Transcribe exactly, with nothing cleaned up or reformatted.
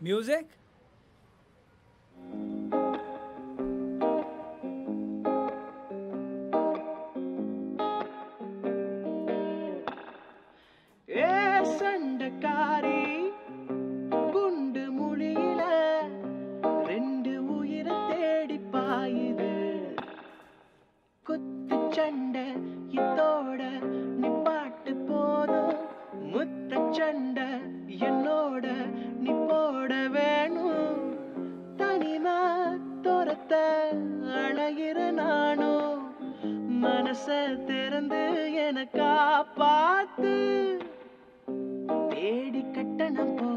Music? ஏ சண்டக்காரி குண்டு முழியில ரெண்டு உயிரை தேடி பாயுது குத்து சண்டை இதோட நிப்பாட்டு போதும் முத்த சண்டை என்னோட நீ போட வேணும் தனிமா தோரத்த அழகிற நானும் மனச திறந்து என காப்பாத்து தேடி கட்டணம்